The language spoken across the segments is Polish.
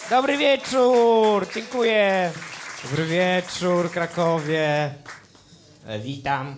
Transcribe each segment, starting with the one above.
Dobry wieczór, dziękuję. Dobry wieczór, Krakowie. Witam.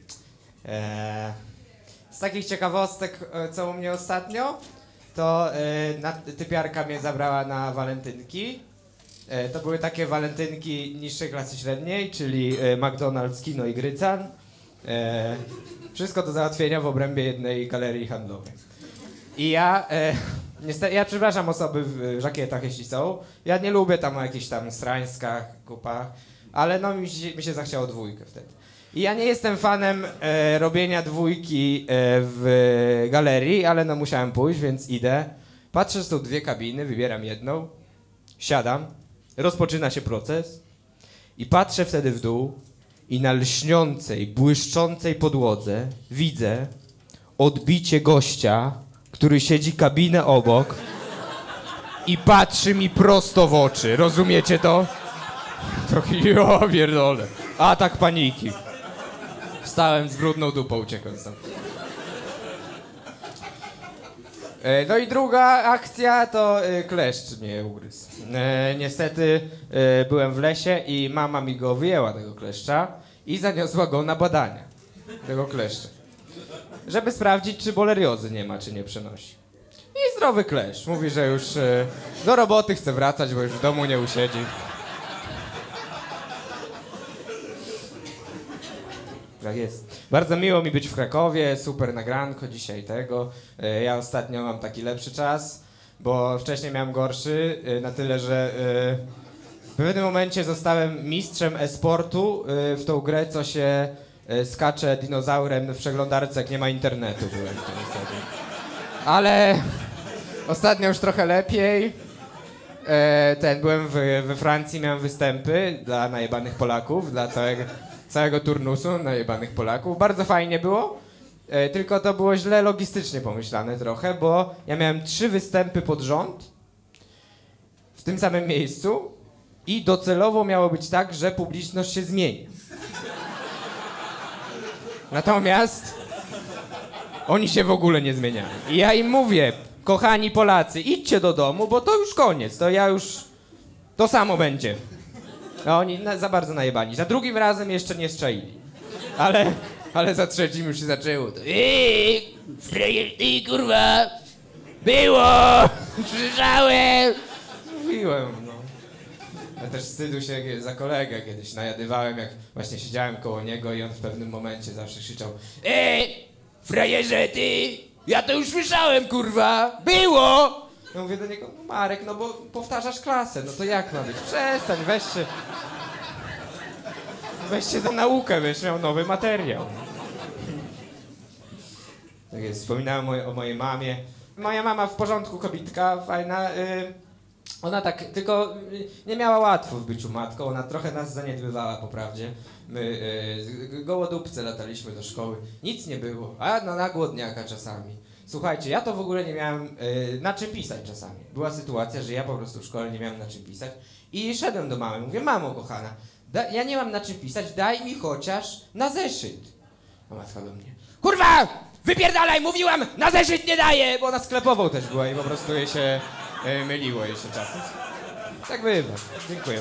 Z takich ciekawostek, co u mnie ostatnio, to typiarka mnie zabrała na walentynki. To były takie walentynki niższej klasy średniej, czyli McDonald's, kino i Grycan. Wszystko do załatwienia w obrębie jednej galerii handlowej. I ja, niestety, ja przepraszam osoby w żakietach, jeśli są. Ja nie lubię tam o jakichś tam strańskach, kupach, ale no mi się zachciało dwójkę wtedy. I ja nie jestem fanem robienia dwójki w galerii, ale no musiałem pójść, więc idę. Patrzę, że są dwie kabiny, wybieram jedną, siadam, rozpoczyna się proces i patrzę wtedy w dół i na lśniącej, błyszczącej podłodze widzę odbicie gościa, który siedzi kabinę obok i patrzy mi prosto w oczy. Rozumiecie to? Trochę, o pierdolę. Atak paniki. Wstałem z brudną dupą, uciekłem stąd. No i druga akcja to kleszcz mnie ugryzł. Niestety byłem w lesie i mama mi go wyjęła, tego kleszcza, i zaniosła go na badania, tego kleszcza, żeby sprawdzić, czy boleriozy nie ma, czy nie przenosi. I zdrowy kleszcz. Mówi, że już do roboty chce wracać, bo już w domu nie usiedzi. Tak jest. Bardzo miło mi być w Krakowie, super nagranko dzisiaj tego. Ja ostatnio mam taki lepszy czas, bo wcześniej miałem gorszy, na tyle, że w pewnym momencie zostałem mistrzem e-sportu w tą grę, co się skacze dinozaurem w przeglądarce, jak nie ma internetu. Byłem to niestety. Ale ostatnio już trochę lepiej. Byłem we Francji, miałem występy dla najebanych Polaków, dla całego turnusu najebanych Polaków. Bardzo fajnie było, tylko to było źle logistycznie pomyślane trochę, bo ja miałem 3 występy pod rząd w tym samym miejscu i docelowo miało być tak, że publiczność się zmieni. Natomiast oni się w ogóle nie zmieniają. I ja im mówię, kochani Polacy, idźcie do domu, bo to już koniec, to samo będzie. A oni za bardzo najebani. Za drugim razem jeszcze nie strzelili. Ale za trzecim już się zaczęło. Ty kurwa! Było! Słyszałem! Mówiłem, no. Ja też wstydu się za kolegę kiedyś najadywałem, jak właśnie siedziałem koło niego i on w pewnym momencie zawsze krzyczał: frajerze ty! Ja to już słyszałem, kurwa! Było! Ja mówię do niego: no Marek, no bo powtarzasz klasę, no to jak ma być? Przestań, weź się za naukę, będziesz miał nowy materiał. Tak jest, wspominałem o mojej mamie. Moja mama w porządku, kobitka, fajna. Ona tak, tylko nie miała łatwo w byciu matką, ona trochę nas zaniedbywała, po prawdzie. My gołodupce lataliśmy do szkoły, nic nie było, a no na głodniaka czasami. Słuchajcie, ja to w ogóle nie miałem na czym pisać czasami. Była sytuacja, że ja po prostu w szkole nie miałem na czym pisać i szedłem do mamy, mówię: mamo kochana, ja nie mam na czym pisać, daj mi chociaż na zeszyt. A matka do mnie: kurwa, wypierdalaj, mówiłam, na zeszyt nie daję, bo ona sklepową też była i po prostu jej się myliło jeszcze czasem. Tak bywa, dziękuję.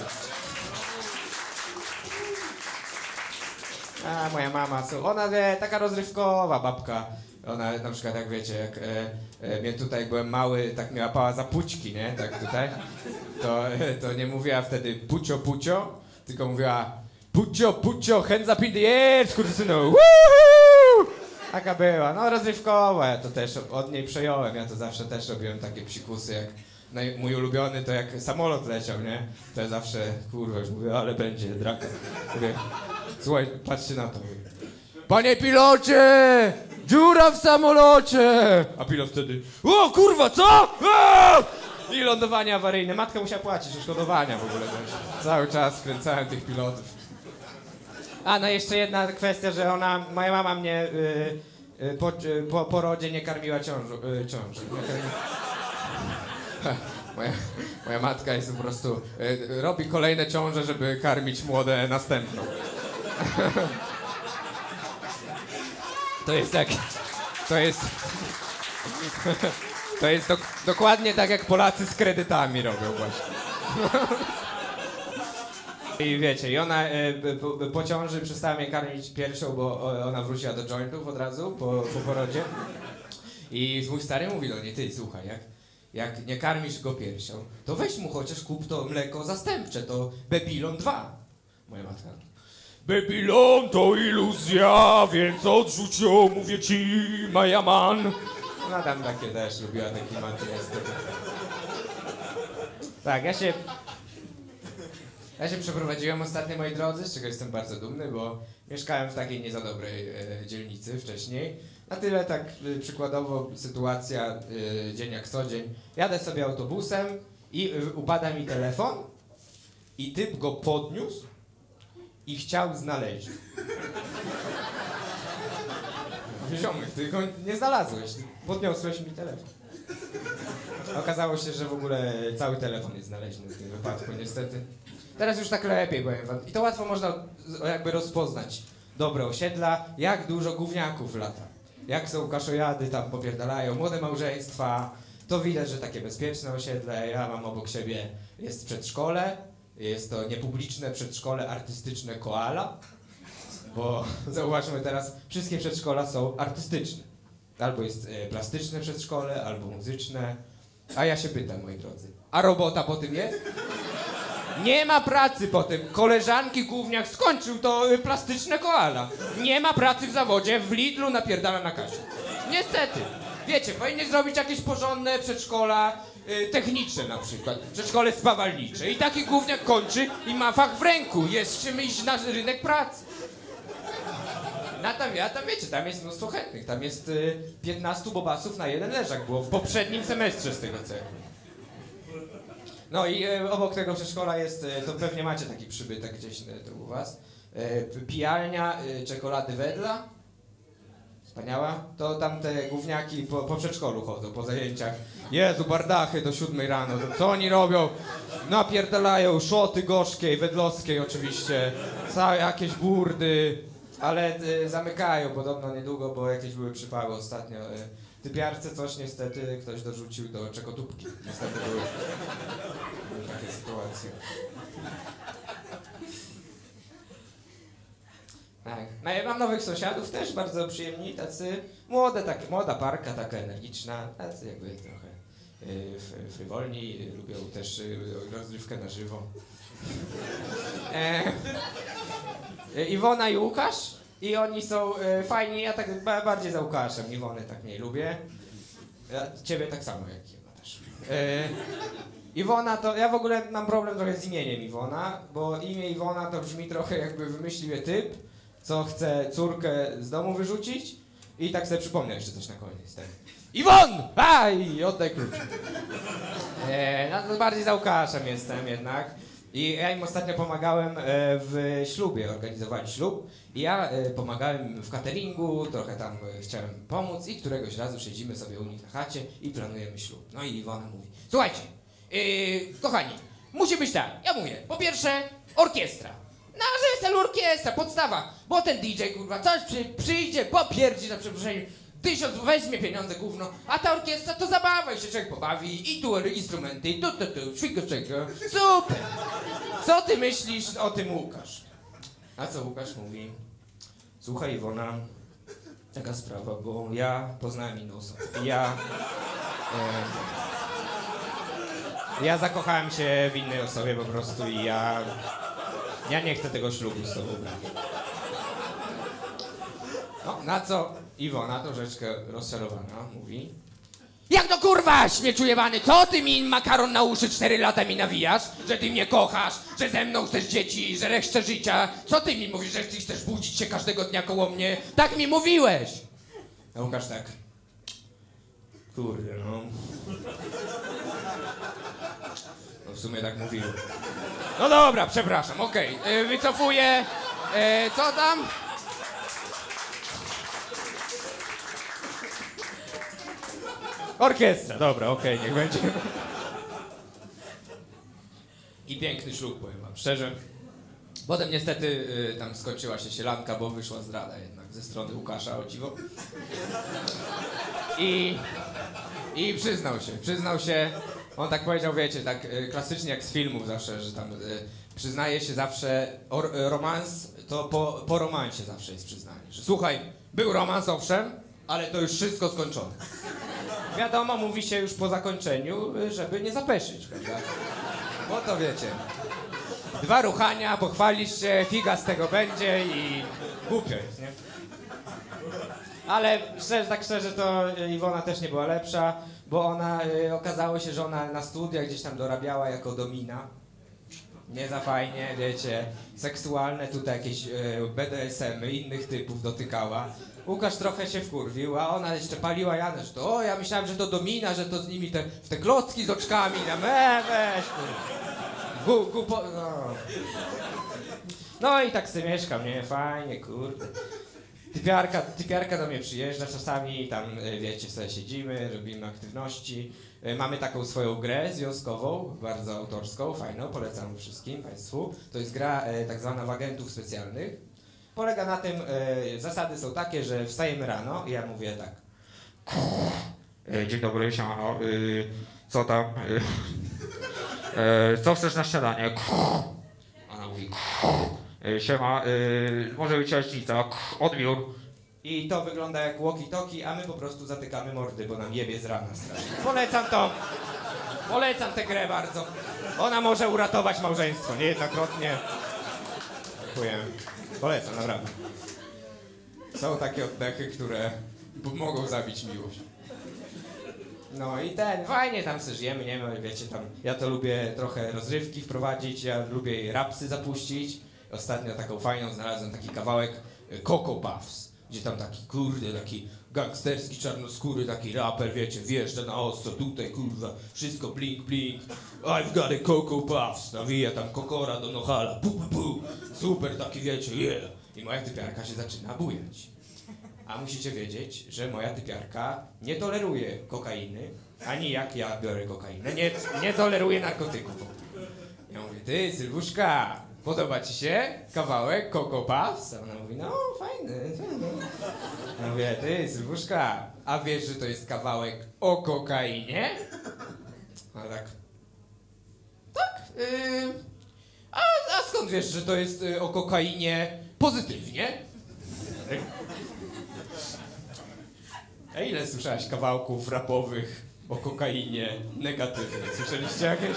A moja mama, ona taka rozrywkowa babka. Ona na przykład, jak wiecie, jak mnie tutaj, jak byłem mały, tak mnie łapała za pućki, nie? Tak tutaj. To nie mówiła wtedy pucio, pucio, tylko mówiła: pucio, pucio, hands up in the air, skurczysynu, woohoo! Taka była, no rozrywkowa, ja to też od niej przejąłem, ja to zawsze też robiłem takie psikusy, jak mój ulubiony to jak samolot leciał, nie? To ja zawsze, kurwa, już mówię: ale będzie draka. Mówię: słuchaj, patrzcie na to. Panie pilocie! Dziura w samolocie! A pilot wtedy: o kurwa, co? I lądowanie awaryjne. Matka musiała płacić odszkodowania w ogóle. Cały czas kręcałem tych pilotów. A no jeszcze jedna kwestia, że moja mama mnie po porodzie nie karmiła ciąży. Moja matka jest po prostu, robi kolejne ciąże, żeby karmić młode następną. To jest dokładnie tak, jak Polacy z kredytami robią właśnie. I wiecie, i ona po ciąży przestała mnie karmić piersią, bo ona wróciła do jointów od razu po porodzie. I mój stary mówi do niej, ty słuchaj, jak nie karmisz go piersią, to weź mu chociaż kup to mleko zastępcze, to Babylon 2. Moja matka. Babylon to iluzja, więc odrzuć ją, mówię ci, Maja man. Ona tam takie też lubiła te klimaty niestety. Tak, ja się przeprowadziłem ostatnio, moi drodzy, z czego jestem bardzo dumny, bo mieszkałem w takiej nie za dobrej dzielnicy wcześniej. Na tyle tak przykładowo sytuacja, dzień jak co dzień. Jadę sobie autobusem i upada mi telefon i typ go podniósł i chciał znaleźć. Mówię, ziomek, ty go nie znalazłeś, podniosłeś mi telefon. Okazało się, że w ogóle cały telefon jest znaleziony w tym wypadku, niestety. Teraz już tak lepiej, powiem wam. I to łatwo można jakby rozpoznać dobre osiedla, jak dużo gówniaków lata. Jak są kaszojady, tam popierdalają, młode małżeństwa. To widać, że takie bezpieczne osiedle. Ja mam obok siebie, jest przedszkole. Jest to niepubliczne przedszkole artystyczne Koala. Bo zauważmy teraz, wszystkie przedszkola są artystyczne. Albo jest plastyczne przedszkole, albo muzyczne. A ja się pytam, moi drodzy, a robota po tym jest? Nie ma pracy po tym. Koleżanki gówniak skończył to plastyczne Koala. Nie ma pracy w zawodzie, w Lidlu napierdala na kasie. Niestety. Wiecie, powinni zrobić jakieś porządne przedszkola techniczne na przykład. Przedszkole spawalnicze. I taki gówniak kończy i ma fach w ręku. Jest czym iść na rynek pracy. A tam wiecie, tam jest mnóstwo chętnych. Tam jest 15 bobasów na jeden leżak było w poprzednim semestrze z tego celu. No i obok tego przedszkola jest, to pewnie macie taki przybytek gdzieś tu u was, pijalnia czekolady Wedla. Wspaniała. To tam te gówniaki po przedszkolu chodzą, po zajęciach. Jezu, bardachy do 7 rano. Co oni robią? Napierdalają szoty gorzkiej, wedlowskiej oczywiście. Całe jakieś burdy. Ale zamykają podobno niedługo, bo jakieś były przypały ostatnio. Typiarce coś niestety ktoś dorzucił do czekotubki. Niestety były takie sytuacje. Tak. No ja mam nowych sąsiadów też bardzo przyjemni, tacy młoda parka, taka energiczna, tacy jakby trochę frywolni, lubią też rozrywkę na żywo. Iwona i Łukasz i oni są fajni, ja tak bardziej za Łukaszem, Iwony tak mniej lubię. Ciebie tak samo jak Iwona też. Iwona to, ja w ogóle mam problem trochę z imieniem Iwona, bo imię Iwona to brzmi trochę jakby wymyślił je typ, co chce córkę z domu wyrzucić i tak sobie przypomnę jeszcze coś na koniec. Tak. Iwon! Aj! Oddaj klucz. No, bardziej za Łukaszem jestem jednak. I ja im ostatnio pomagałem w ślubie, organizowali ślub i ja pomagałem w cateringu, trochę tam chciałem pomóc i któregoś razu siedzimy sobie u nich na chacie i planujemy ślub. No i Iwona mówi, słuchajcie, kochani, musi być tak, ja mówię, po pierwsze orkiestra. Na rzecz orkiestra, podstawa, bo ten DJ kurwa coś przyjdzie, popierdzi na przeproszeniu, 1000 weźmie pieniądze gówno, a ta orkiestra to zabawa i się człowiek pobawi i tu instrumenty, i tu, szwiko, super! Co ty myślisz o tym Łukasz? A co Łukasz mówi? Słuchaj Iwona, taka sprawa, bo ja poznałem inną osobę. Ja zakochałem się w innej osobie po prostu i ja nie chcę tego ślubu z tobą brać. No, na co Iwona, troszeczkę rozczarowana, mówi: jak to kurwa, śmieciu jebany, co ty mi makaron na uszy 4 lata mi nawijasz? Że ty mnie kochasz, że ze mną chcesz dzieci, że resztę życia. Co ty mi mówisz, że ty chcesz budzić się każdego dnia koło mnie? Tak mi mówiłeś! A Łukasz tak: kurde no. No w sumie tak mówił. No dobra, przepraszam, okej, wycofuję. Co tam? Orkiestra, dobra, okej, niech będzie. I piękny ślub, powiem wam szczerze. Potem niestety tam skończyła się sielanka, bo wyszła zdrada jednak ze strony Łukasza, o dziwo. I przyznał się, On tak powiedział, wiecie, tak klasycznie jak z filmów zawsze, że tam przyznaje się zawsze, romans to po romansie zawsze jest przyznanie. Że słuchaj, był romans owszem, ale to już wszystko skończone. Wiadomo, mówi się już po zakończeniu, żeby nie zapeszyć, prawda? Bo to wiecie, 2 ruchania, pochwalisz się, figa z tego będzie i głupio jest, nie? Ale tak szczerze to Iwona też nie była lepsza, bo ona, okazało się, że ona na studiach gdzieś tam dorabiała jako domina. Nie za fajnie, wiecie, seksualne tutaj jakieś BDSM-y innych typów dotykała. Łukasz trochę się wkurwił, a ona jeszcze paliła Janę, że to ja myślałem, że to domina, że to z nimi w te klocki z oczkami, weź no. No i tak sobie mieszkam, nie? Fajnie, kurde. Typiarka do mnie przyjeżdża czasami i tam, wiecie, sobie siedzimy, robimy aktywności. Mamy taką swoją grę związkową, bardzo autorską, fajną, polecam wszystkim państwu. To jest gra tak zwana w agentów specjalnych. Polega na tym, zasady są takie, że wstajemy rano i ja mówię tak. Dzień dobry, siemano, co tam? Co chcesz na śniadanie? Ona mówi, siema, może być jaśnica, odbiór. I to wygląda jak walkie-talkie, a my po prostu zatykamy mordy, bo nam jebie z rana strasznie. Polecam tę grę bardzo. Ona może uratować małżeństwo, niejednokrotnie. Dziękuję. Polecam, naprawdę. Są takie oddechy, które mogą zabić miłość. No i fajnie tam sobie żyjemy, nie wiem, wiecie, tam, ja to lubię trochę rozrywki wprowadzić, ja lubię rapsy zapuścić. Ostatnio taką fajną znalazłem taki kawałek Coco Puffs, gdzie tam taki, kurde, taki gangsterski, czarnoskóry, taki raper, wiecie, wjeżdża na ostro, tutaj, kurwa, wszystko blink, blink, I've got a Coco Puffs, nawija tam kokora do nohala, super taki, wiecie, yeah. I moja typiarka się zaczyna bujać. A musicie wiedzieć, że moja typiarka nie toleruje kokainy, ani jak ja biorę kokainę, nie toleruje narkotyków. Ja mówię, ty, Sylwuszka, podoba ci się kawałek Coco Puffs? A ona mówi, no fajny. Ja mówię, ty, Sylwuszka, a wiesz, że to jest kawałek o kokainie? A tak, a skąd wiesz, że to jest o kokainie pozytywnie? A ile słyszałaś kawałków rapowych o kokainie negatywnych? Słyszeliście jakieś?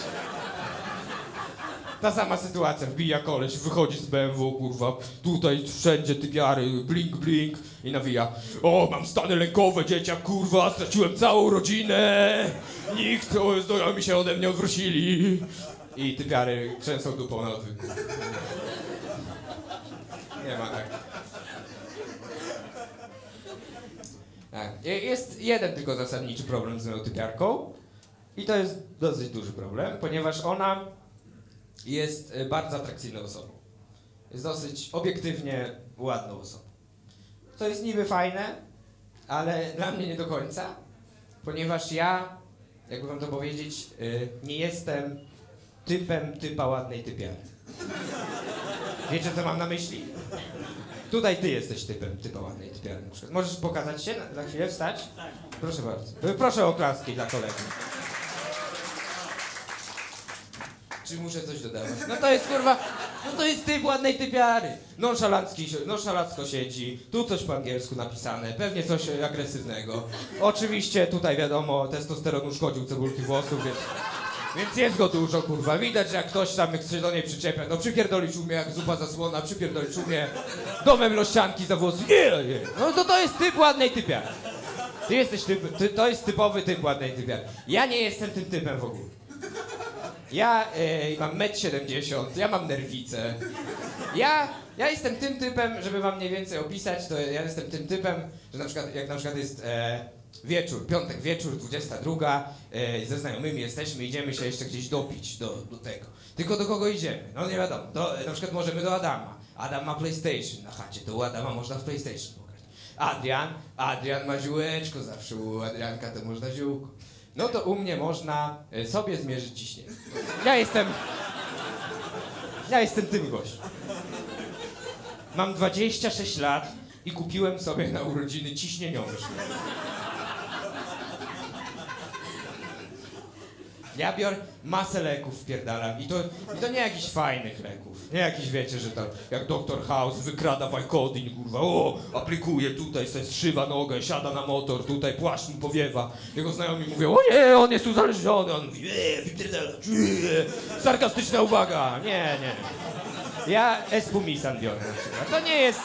Ta sama sytuacja, wbija koleś, wychodzi z BMW, kurwa, tutaj wszędzie typiary, blink, blink i nawija. O, mam stany lękowe, dzieciak, kurwa, straciłem całą rodzinę, mi się ode mnie odwrócili. I typiary trzęsą dupą na odwyku. Nie ma tak. Tak. Jest jeden tylko zasadniczy problem z moją typiarką i to jest dosyć duży problem, ponieważ ona jest bardzo atrakcyjną osobą. Jest dosyć obiektywnie ładną osobą. To jest niby fajne, ale dla mnie nie do końca, ponieważ ja, jakby wam to powiedzieć, nie jestem typa ładnej typiary. Wiecie, co mam na myśli? Tutaj ty jesteś typa ładnej typiary na przykład. Możesz pokazać się na chwilę, wstać? Tak. Proszę bardzo. Proszę o oklaski dla kolegi. Czy muszę coś dodawać? No to jest kurwa, no to jest typ ładnej typiary. Nonszalancko siedzi, tu coś po angielsku napisane, pewnie coś agresywnego. Oczywiście tutaj wiadomo, testosteron uszkodził cebulki włosów, więc jest go dużo, kurwa. Widać, że jak ktoś tam się do niej przyczepia, no przypierdolić umie jak zupa zasłona, przypierdolić umie domem lościanki za włosy. No to jest typ ładnej typiary. To jest typowy typ ładnej typiary. Ja nie jestem tym typem w ogóle. Ja mam 1,70 m, ja mam nerwicę. Ja jestem tym typem, żeby wam mniej więcej opisać, to ja jestem tym typem, że jak na przykład jest wieczór, piątek wieczór, 22, ze znajomymi jesteśmy, idziemy się jeszcze gdzieś dopić do tego. Tylko do kogo idziemy? No nie wiadomo, na przykład możemy do Adama. Adam ma PlayStation na chacie, to u Adama można w PlayStation pograć. Adrian ma ziółeczko, zawsze u Adrianka to można ziółko. No to u mnie można sobie zmierzyć ciśnienie. Ja jestem tym gościem. Mam 26 lat i kupiłem sobie na urodziny ciśnieniomierz. Ja biorę masę leków, wpierdalam i to nie jakichś fajnych leków. Nie jakiś, wiecie, że tam jak Dr. House wykrada Vicodin, kurwa, o, aplikuje tutaj, se zszywa nogę, siada na motor, tutaj płaszcz mu powiewa. Jego znajomi mówią, o nie, on jest uzależniony, on mówi, wypierdalać, sarkastyczna uwaga, nie. Ja Espumisan biorę na przykład, to nie jest...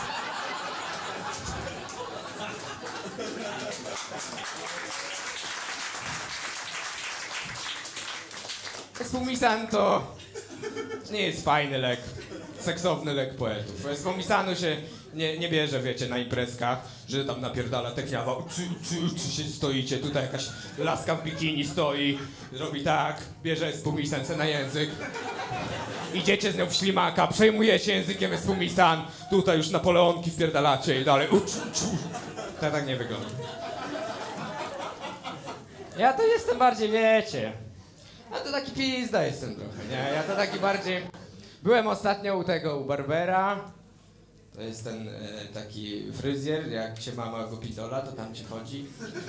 Espumisan to nie jest fajny lek, seksowny lek poetów. Espumisanu się nie bierze, wiecie, na imprezkach, że tam napierdala tekniawa, czy stoicie, tutaj jakaś laska w bikini stoi, robi tak, bierze Espumisan se na język, idziecie z nią w ślimaka, przejmujecie językiem Espumisan, tutaj już Napoleonki wpierdalacie i dalej, to tak nie wygląda. Ja to jestem bardziej, wiecie... Ja to taki pizda jestem trochę, nie? Ja to taki bardziej... Byłem ostatnio u barbera. To jest ten taki fryzjer, jak się ma małego pidola, to tam się chodzi.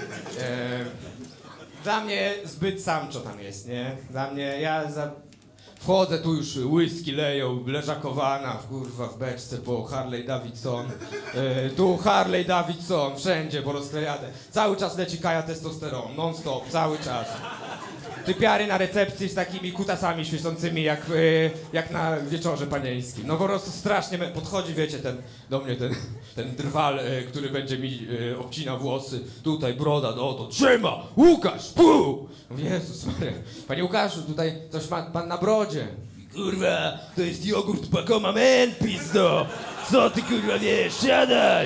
Dla mnie zbyt samczo tam jest, nie? Dla mnie, wchodzę, tu już whisky leją, leżakowana, kurwa, w beczce po Harley Davidson. Tu Harley Davidson, wszędzie porozklejane. Cały czas leci Kaja testosteron, non stop, cały czas. Typiary na recepcji z takimi kutasami świecącymi jak na wieczorze panieńskim. No po prostu strasznie podchodzi, wiecie, do mnie ten drwal, który będzie mi obcinał włosy. Tutaj broda, to trzyma! Łukasz! Pu! Mówię, Jezus Maria, panie Łukaszu, tutaj coś ma pan na brodzie. Kurwa, to jest jogurt Pakoma Man, pizdo! Co ty, kurwa, wiesz? Siadaj!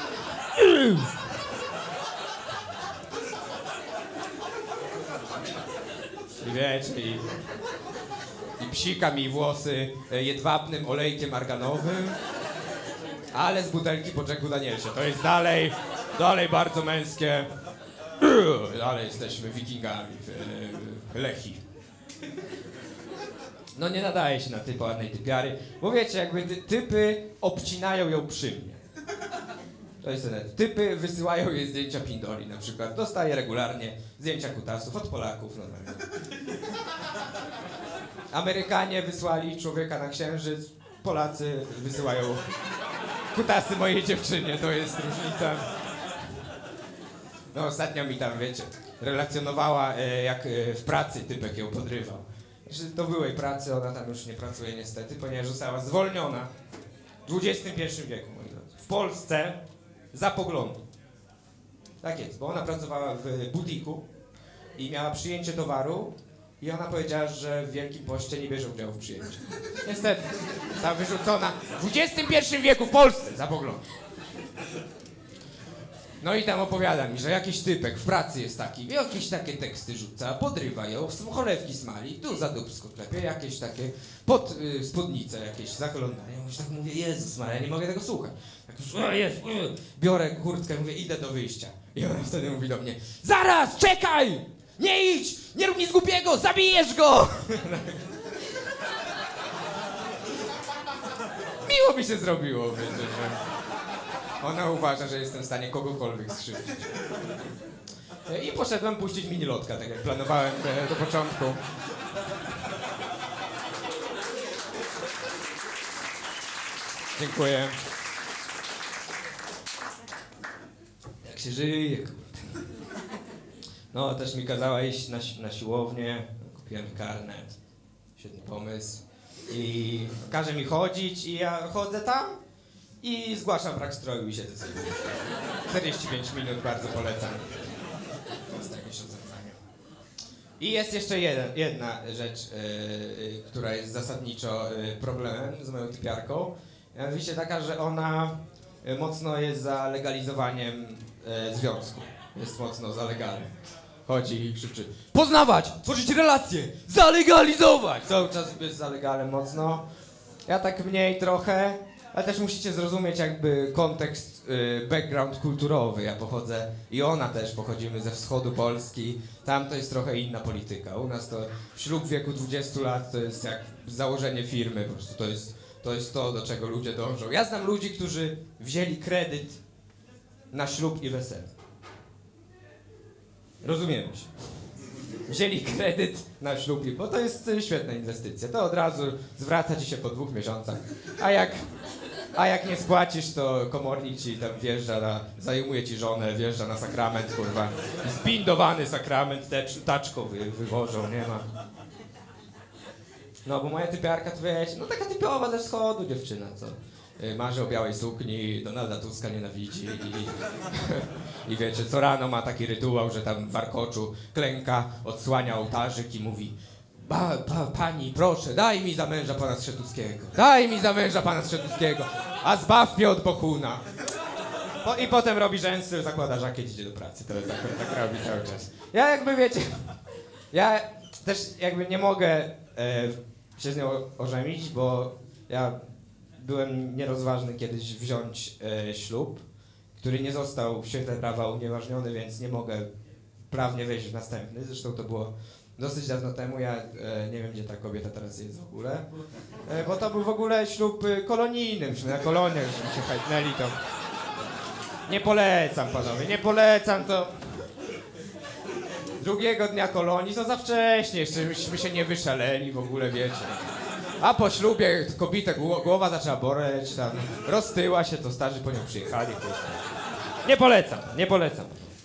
I wiecie, i psika mi włosy jedwabnym olejkiem arganowym, ale z butelki po Jacku Danielsie. To jest dalej bardzo męskie. Dalej jesteśmy wikingami, Lechi. No nie nadaje się na typ ładnej typiary, bo wiecie, jakby typy obcinają ją przy mnie. To jest ten. Typy wysyłają jej zdjęcia pindoli na przykład. Dostaje regularnie zdjęcia kutasów od Polaków normalnie. Amerykanie wysłali człowieka na księżyc, Polacy wysyłają kutasy mojej dziewczynie, to jest różnica. No ostatnio mi tam, wiecie, relacjonowała, jak w pracy typek ją podrywał. Do byłej pracy, ona tam już nie pracuje niestety, ponieważ została zwolniona w XXI wieku, moi drodzy. W Polsce za poglądu. Tak jest, bo ona pracowała w butiku i miała przyjęcie towaru i ona powiedziała, że w Wielkim Poście nie bierze udziału w przyjęciu. Niestety, została wyrzucona w XXI wieku w Polsce za pogląd. No i tam opowiada mi, że jakiś typek w pracy jest taki, jakieś takie teksty rzuca, podrywa ją, cholewki smali, tu za dupsko klepie, jakieś takie spódnice jakieś zaglądają. Już tak mówię, Jezus Maria, nie mogę tego słuchać. Tak już, biorę kurtkę, mówię, idę do wyjścia. I ona wtedy mówi do mnie, zaraz, czekaj! Nie idź! Nie rób nic głupiego, zabijesz go! Miło mi się zrobiło, wiecie, że... Ona uważa, że jestem w stanie kogokolwiek skrzywdzić. I poszedłem puścić minilotka, tak jak planowałem do początku. Dziękuję. Jak się żyje, kurde. No, też mi kazała iść na siłownię. Kupiłem karnet. Świetny pomysł. I każe mi chodzić i ja chodzę tam. I zgłaszam brak stroju i siedzę sobie. 45 minut, bardzo polecam. To jest jakieś rozwiązanie. I jest jeszcze jedna rzecz, która jest zasadniczo problemem z moją typiarką. Mianowicie taka, że ona mocno jest za legalizowaniem związku. Jest mocno za legalem. Chodzi i krzyczy: poznawać, tworzyć relacje, zalegalizować! Cały czas jest za legalem mocno. Ja tak mniej trochę. Ale też musicie zrozumieć jakby kontekst, background kulturowy. Ja pochodzę i ona też, pochodzimy ze wschodu Polski. Tam to jest trochę inna polityka. U nas to ślub w wieku 20 lat to jest jak założenie firmy. Po prostu to jest to, do czego ludzie dążą. Ja znam ludzi, którzy wzięli kredyt na ślub i wesele. Rozumiemy się. wzięli kredyt na ślub, bo to jest świetna inwestycja. To od razu zwraca ci się po 2 miesiącach. A jak nie spłacisz, to komornik ci tam wjeżdża, zajmuje ci żonę, wjeżdża na sakrament, kurwa. Zbindowany sakrament, taczką wywożą, nie ma. No bo moja typiarka to wiecie, no taka typowa ze wschodu dziewczyna, co marzy o białej sukni, Donalda Tuska nienawidzi i wiecie, co rano ma taki rytuał, że tam w warkoczu klęka, odsłania ołtarzyk i mówi: pani, proszę, daj mi za męża pana Strzetuckiego, daj mi za męża pana Strzetuckiego, a zbaw mnie od Bohuna. I potem robi rzęsy, zakłada żakiet, idzie do pracy, to tak robi cały czas. Ja jakby wiecie, ja też jakby nie mogę się z nią ożenić, bo ja byłem nierozważny kiedyś wziąć ślub, który nie został w świetle prawa unieważniony, więc nie mogę prawnie wejść w następny. Zresztą to było dosyć dawno temu, ja nie wiem, gdzie ta kobieta teraz jest w ogóle, bo to był w ogóle ślub kolonijny, myśmy na koloniach się hajtnęli, to nie polecam, panowie, nie polecam, to drugiego dnia kolonii, to za wcześnie, jeszcze myśmy się nie wyszaleli w ogóle, wiecie. A po ślubie kobieta głowa zaczęła boleć, tam roztyła się, to starzy po nią przyjechali. Nie polecam, nie polecam.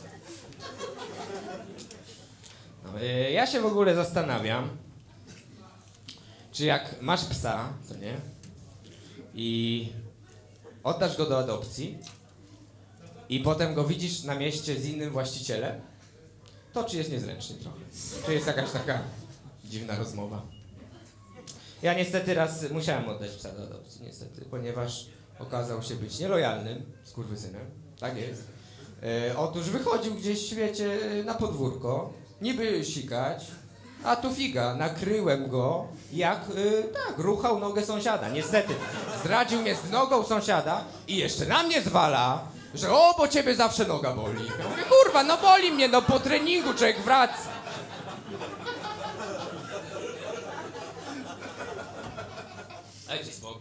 No, ja się w ogóle zastanawiam, czy jak masz psa, co nie, i oddasz go do adopcji i potem go widzisz na mieście z innym właścicielem, to czy jest niezręczny trochę? Czy jest jakaś taka dziwna rozmowa? Ja niestety raz musiałem oddać psa do adopcji, niestety, ponieważ okazał się być nielojalnym skurwysynem. Tak jest. Otóż wychodził gdzieś, wiecie, na podwórko, niby sikać, a tu figa, nakryłem go, jak, tak, ruchał nogę sąsiada. Niestety, zdradził mnie z nogą sąsiada i jeszcze na mnie zwala, że bo ciebie zawsze noga boli. Ja mówię, kurwa, no boli mnie, no po treningu człowiek wraca. Dajcie spokój.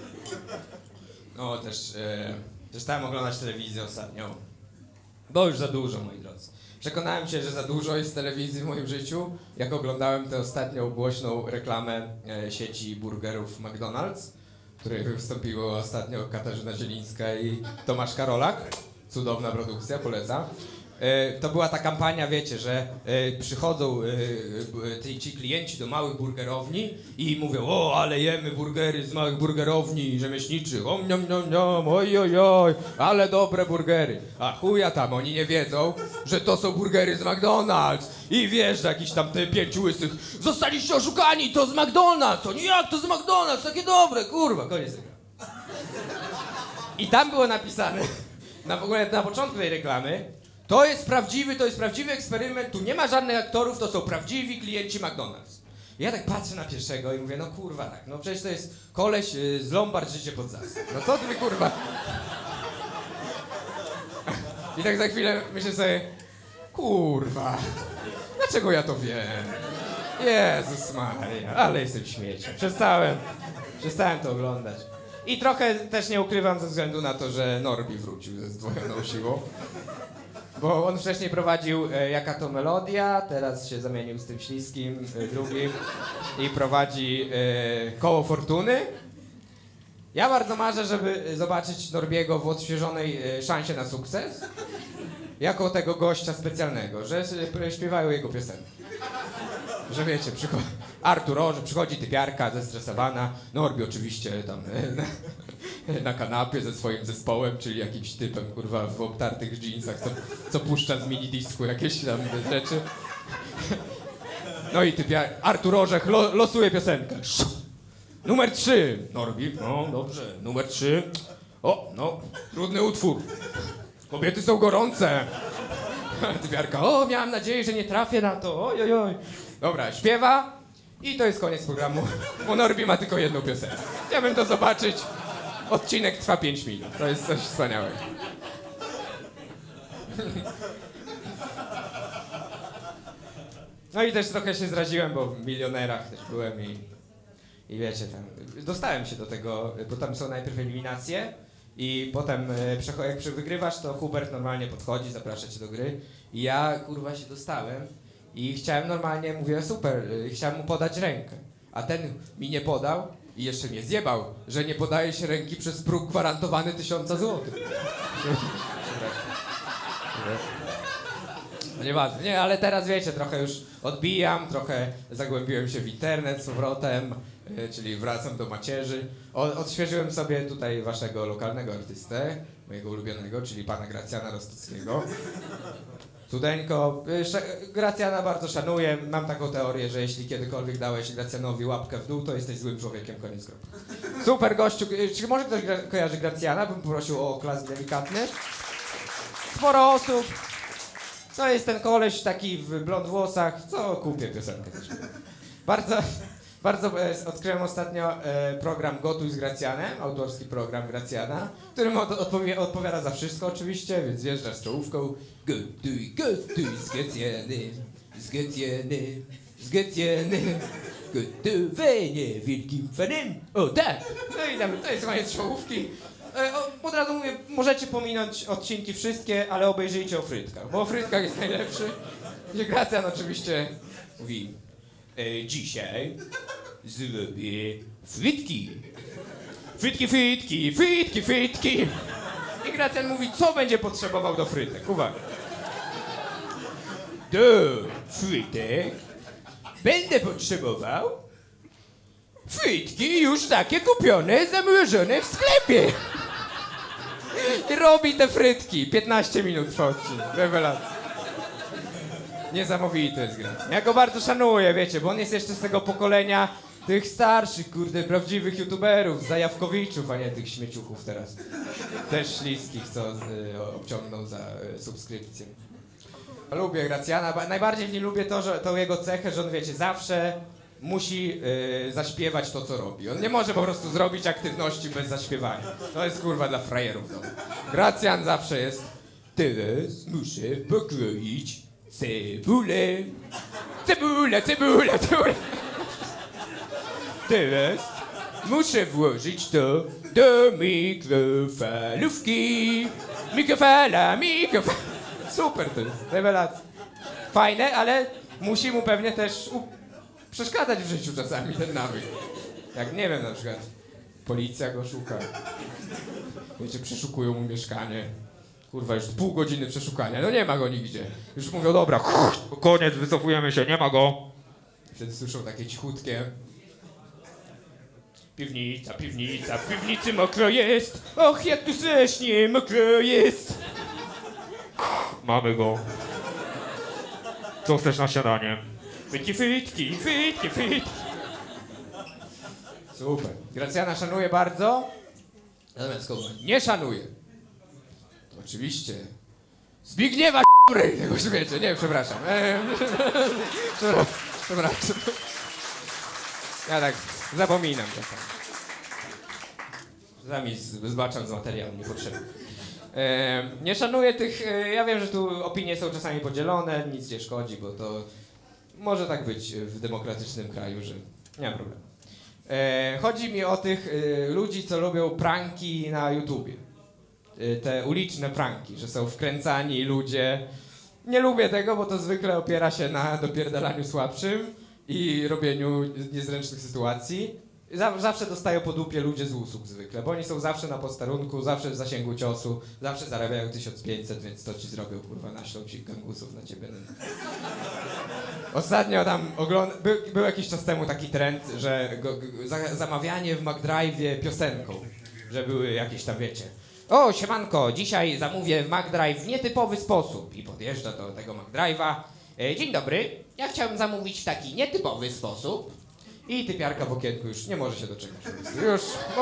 No też przestałem oglądać telewizję ostatnio, bo już za dużo, moi drodzy. Przekonałem się, że za dużo jest telewizji w moim życiu, jak oglądałem tę ostatnią głośną reklamę sieci burgerów McDonald's, w której wystąpiło ostatnio Katarzyna Zielińska i Tomasz Karolak. Cudowna produkcja, polecam. To była ta kampania, wiecie, że przychodzą ci klienci do małych burgerowni i mówią: ale jemy burgery z małych burgerowni rzemieślniczych, oj, ale dobre burgery. A chuja tam, oni nie wiedzą, że to są burgery z McDonald's. I wiesz, że jakiś tam te 5 łysych: zostaliście oszukani, to z McDonald's. Oni: jak to z McDonald's, takie dobre, kurwa. Koniec tego. I tam było napisane, w ogóle na początku tej reklamy: to jest prawdziwy eksperyment, tu nie ma żadnych aktorów, to są prawdziwi klienci McDonald's. I ja tak patrzę na pierwszego i mówię: no kurwa, tak, no przecież to jest koleś z Lombard Życie pod Zasad. No co ty, kurwa? I tak za chwilę myślę sobie: kurwa, dlaczego ja to wiem? Jezus Maria, ale jestem śmieciem. Przestałem to oglądać. I trochę też nie ukrywam, ze względu na to, że Norbi wrócił ze zdwojoną siłą. Bo on wcześniej prowadził Jaka to melodia, teraz się zamienił z tym śliskim drugim i prowadzi Koło Fortuny. Ja bardzo marzę, żeby zobaczyć Norbiego w odświeżonej Szansie na sukces jako tego gościa specjalnego, że śpiewają jego piosenki. Że wiecie, Artur Orze, przychodzi typiarka zestresowana, Norbi oczywiście tam na kanapie ze swoim zespołem, czyli jakimś typem, kurwa, w obtartych dżinsach, co puszcza z minidisku jakieś tam rzeczy. No i Artur Orzech losuje piosenkę. Numer 3, Norbi, no dobrze, numer 3. O, no, trudny utwór. Kobiety są gorące. Typiarka: miałem nadzieję, że nie trafię na to, oj. Dobra, śpiewa i to jest koniec programu, bo Norbi ma tylko jedną piosenkę. Chciałbym to zobaczyć. Odcinek trwa 5 minut, to jest coś wspaniałego. No i też trochę się zraziłem, bo w Milionerach też byłem i wiecie, tam dostałem się do tego, bo tam są najpierw eliminacje i potem jak wygrywasz, to Hubert normalnie podchodzi, zaprasza cię do gry i ja, kurwa, się dostałem I chciałem normalnie, mówię, super, chciałem mu podać rękę. A ten mi nie podał i jeszcze mnie zjebał, że nie podaje się ręki przez próg gwarantowany 1000 złotych. No nieważne, nie, ale teraz wiecie, trochę już odbijam, trochę zagłębiłem się w internet z powrotem, czyli wracam do macierzy. Odświeżyłem sobie tutaj waszego lokalnego artystę, mojego ulubionego, czyli pana Gracjana Rostockiego. Cudeńko, Gracjana bardzo szanuję, mam taką teorię, że jeśli kiedykolwiek dałeś Gracjanowi łapkę w dół, to jesteś złym człowiekiem, koniec kropka. Super gościu, czy może ktoś kojarzy Gracjana? Bym prosił o oklas delikatny. Sporo osób. To jest ten koleś taki w blond włosach, co kupię piosenkę też. Bardzo odkryłem ostatnio program Gotuj z Gracjanem, autorski program Gracjana, którym odpowiada za wszystko oczywiście, więc wjeżdżasz stołówką. Gotuj, gotuj z Gracjanem, z Gracjanem, z Gracjanem, gotowanie wielkim fanem. O tak! No i tam, to jest koniec czołówki. Od razu mówię, możecie pominąć odcinki wszystkie, ale obejrzyjcie o frytkach, bo o frytkach jest najlepszy. I Gracjan oczywiście mówi, dzisiaj zrobię frytki. Frytki, frytki, frytki, frytki. I Gracjan mówi, co będzie potrzebował do frytek. Uwaga. Do frytek będę potrzebował frytki już takie kupione, zamrożone w sklepie. I robi te frytki. 15 minut trwa odcinek. Rewelacja. Niesamowity jest Gracjan. Ja go bardzo szanuję, wiecie, bo on jest jeszcze z tego pokolenia tych starszych, kurde, prawdziwych youtuberów, zajawkowiczów, a nie tych śmieciuchów teraz. Też śliskich, co obciągną za subskrypcję. Lubię Gracjana. Najbardziej w nim lubię to, że tą jego cechę, że on, wiecie, zawsze musi zaśpiewać to, co robi. On nie może po prostu zrobić aktywności bez zaśpiewania. To jest kurwa dla frajerów. No. Gracjan zawsze jest. Teraz muszę pokroić cebulę. Cebula, cebula, cebula. Teraz muszę włożyć to do mikrofalówki. Mikrofala, mikrofala. Super to jest. Rewelacja. Fajne, ale musi mu pewnie też przeszkadzać w życiu czasami ten nawyk. Jak nie wiem, na przykład policja go szuka. Wiecie, przeszukują mu mieszkanie. Kurwa, już pół godziny przeszukania, no nie ma go nigdzie. Już mówią, dobra, koniec, wycofujemy się, nie ma go. Wtedy słyszą takie cichutkie. Piwnica, piwnica, w piwnicy mokro jest. Och, jak tu strasznie mokro jest. Mamy go. Co chcesz na śniadanie? Frytki, frytki, frytki, frytki. Super. Gracjana szanuję bardzo. Natomiast kogo nie szanuję, to oczywiście Zbigniewa tego już wiecie. Nie, przepraszam. Przepraszam. Ja tak zapominam czasami. Czasami zbaczam z materiału niepotrzebnym. Nie szanuję tych, ja wiem, że tu opinie są czasami podzielone, nic nie szkodzi, bo to może tak być w demokratycznym kraju, że nie ma problemu. Chodzi mi o tych ludzi, co lubią pranki na YouTubie. Te uliczne pranki, że są wkręcani ludzie. Nie lubię tego, bo to zwykle opiera się na dopierdalaniu słabszym i robieniu niezręcznych sytuacji. Zawsze dostają po dupie ludzie z usług zwykle, bo oni są zawsze na posterunku, zawsze w zasięgu ciosu, zawsze zarabiają 1500, więc to ci zrobią, kurwa, naślą ci gangusów na ciebie. Ostatnio tam był jakiś czas temu taki trend, że zamawianie w McDrive'ie piosenką, że były jakieś tam, wiecie, o, siemanko, dzisiaj zamówię w McDrive w nietypowy sposób i podjeżdża do tego McDrive'a. Dzień dobry, ja chciałem zamówić w taki nietypowy sposób. I typiarka w okienku już nie może się doczekać. Już,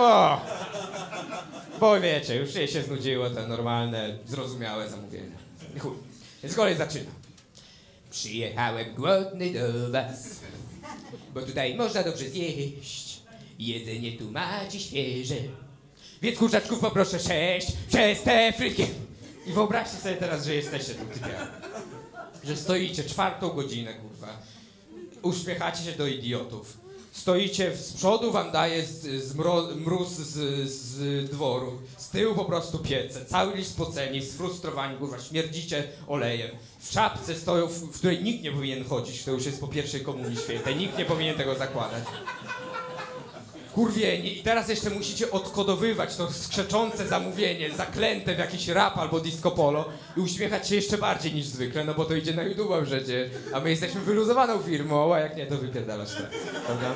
bo wiecie, już jej się znudziło te normalne, zrozumiałe zamówienia. I chuj. Więc kolej zaczyna. Przyjechałem głodny do was, bo tutaj można dobrze zjeść. Jedzenie tu macie świeże, więc kurczaczków poproszę 6 przez te frytki. I wyobraźcie sobie teraz, że jesteście tu typiarką. Że stoicie 4. godzinę, kurwa. Uśmiechacie się do idiotów. Stoicie z przodu, wam daje mróz z dworu. Z tyłu po prostu piece. Cały liść spoceni, sfrustrowani, kurwa, śmierdzicie olejem. W czapce stoją, w której nikt nie powinien chodzić, to już jest po pierwszej komunii świętej. Nikt nie powinien tego zakładać. Kurwieni. I teraz jeszcze musicie odkodowywać to skrzeczące zamówienie, zaklęte w jakiś rap albo disco polo i uśmiechać się jeszcze bardziej niż zwykle, no bo to idzie na YouTube'a przecież, a my jesteśmy wyluzowaną firmą, a jak nie, to wypierdalasz tak, prawda?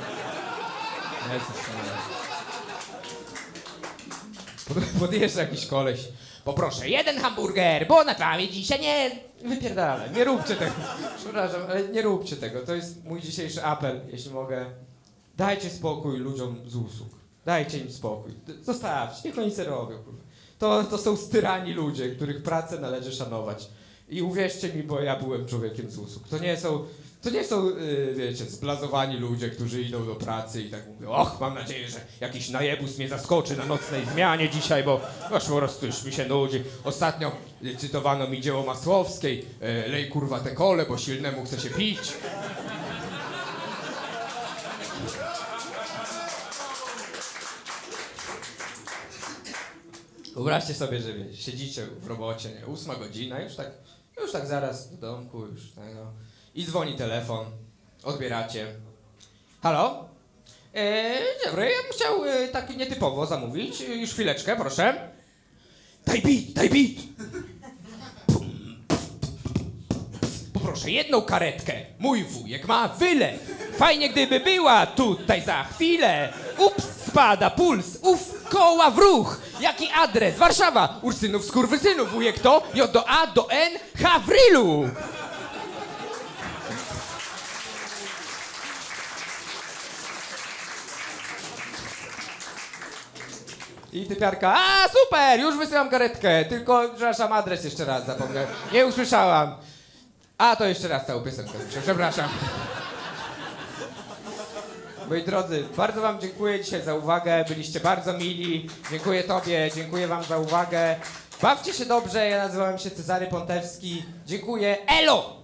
Podjeżdża jakiś koleś. Poproszę 1 hamburger, bo na pamięć dzisiaj nie... Wypierdalaj, nie róbcie tego. Przepraszam, ale nie róbcie tego. To jest mój dzisiejszy apel, jeśli mogę. Dajcie spokój ludziom z usług. Dajcie im spokój. Zostawcie, niech oni se robią. To są styrani ludzie, których pracę należy szanować. I uwierzcie mi, bo ja byłem człowiekiem z usług. To nie są, wiecie, zblazowani ludzie, którzy idą do pracy i tak mówią: och, mam nadzieję, że jakiś najebus mnie zaskoczy na nocnej zmianie dzisiaj, bo aż po prostu już mi się nudzi. Ostatnio cytowano mi dzieło Masłowskiej: lej kurwa te kole, bo silnemu chce się pić. Wyobraźcie sobie, że wiecie, siedzicie w robocie, nie, 8 godzina, już tak zaraz do domku, już tego. I dzwoni telefon, odbieracie. Halo? Dzień dobry, ja bym chciał tak nietypowo zamówić, już chwileczkę, proszę. Daj beat! Poproszę 1 karetkę, mój wujek ma wylew. Fajnie gdyby była tutaj za chwilę. Ups, spada puls, koła w ruch. Jaki adres? Warszawa, Ursynów, skurwysynów, wujek to J do A do N, H w rylu. I typiarka: a super, już wysyłam karetkę, tylko przepraszam, adres jeszcze raz zapomniałem. Nie usłyszałam. A to jeszcze raz całą piosenkę, przepraszam. Moi drodzy, bardzo wam dziękuję dzisiaj za uwagę, byliście bardzo mili. Dziękuję tobie, dziękuję wam za uwagę. Bawcie się dobrze, ja nazywam się Cezary Pontewski. Dziękuję, elo!